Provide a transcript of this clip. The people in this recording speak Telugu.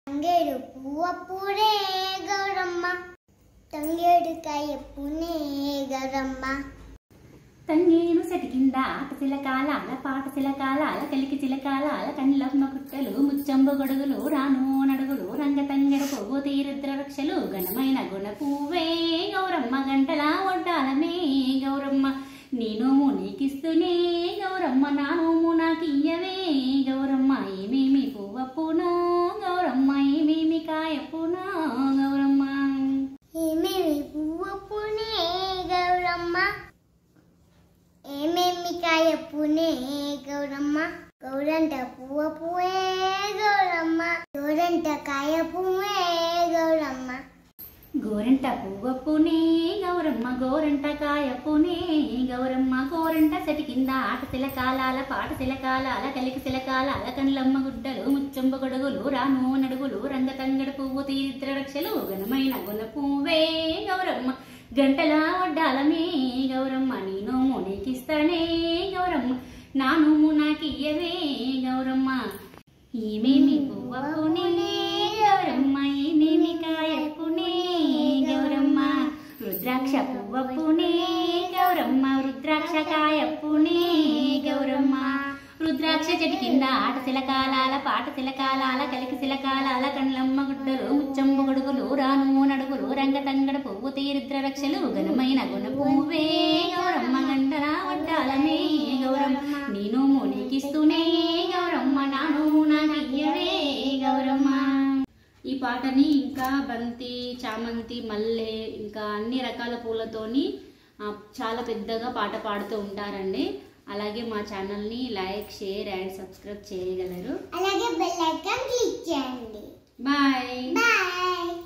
తంగేడు పువ్వ పూడే గౌరమ్మ తంగేడు కాయ పూనే గౌరమ్మ తంగేడు సెటి కింద ఆట చిలకాలాల పాట చిలకాలాల కలికి చిలకాలాల కండ్లమ్మ కుట్టలు ముచ్చంబు గొడుగులు రాను నడుగులు రంగ తంగెడు పువ్వు తీరుద్ర రక్షలు ఘనమైన గుణ పువ్వే గౌరమ్మ గంటలా వడ్డాలమే గౌరమ్మ నీ నోము నీకిస్తూనే గౌరమ్మ నా నోము నాకియ్యవే గౌరమ్మ ఏమేమి పువ్వప్పునో గౌరమ్మ ఏమేమి కాయప్పునో గౌరమ్మ ఏమేమి పువ్వప్పునే గౌరమ్మ ఏమేమి కాయ పూనే గౌరమ్మ గౌరంట పువ్వ పువ్వే గౌరమ్మ గౌరంట కాయ పువ్వే గౌరమ్మ గోరంట పువ్వప్పునే గౌరమ్మ గోరంట కాయప్పునే గౌరమ్మ గోరంట సెటి కింద ఆట చిలకాలాల పాట చిలకాలాల కలికి చిలకాలాల కండ్లమ్మ గుడ్డలు ముచ్చంబు గొడుగులు రాను నడుగులు రంగ తంగడు పువ్వు తీరిద్ర రక్షలు ఘనమైన గుణ పువ్వే గౌరమ్మ గంటలా వడ్డాలమే గౌరమ్మ నీ నోము నీకిస్తానే గౌరమ్మ నా నోము నాకియ్యవే గౌరమ్మ ఏమేమి పువ్వప్పునే గౌరమ్మ ఏమేమి కాయప్పునే గౌరమ్మ రుద్రాక్ష పువ్వప్పునే గౌరమ్మ రుద్రాక్ష కాయప్పునే గౌరమ్మ రుద్రాక్ష చెట్టు కింద ఆట చిలకాలాల పాట చిలకాలాల కలికి చిలకాలాల కండ్లమ్మ గుడ్డలు ముచ్చంబు గొడుగులు రాను నడుగులు రంగ తంగడ పువ్వు తీరుద్ర రక్షలు ఘనమైన గుణ పువ్వే గౌరమ్మ గంటలా వడ్డాలమే గౌరమ్మ నీ నోము నీకిస్తూనే గౌరమ్మ నా నోము నాకియ్యవే గౌరమ్మ ఈ పాటని ఇంకా బంతి చామంతి మల్లె ఇంకా అన్ని రకాల పూలతోని చాలా పెద్దగా పాట పాడుతూ ఉంటారండి. అలాగే మా ఛానల్ని లైక్ షేర్ అండ్ సబ్స్క్రైబ్ చేయగలరు. అలాగే బెల్ ఐకాన్ క్లిక్ చేయండి. బాయ్.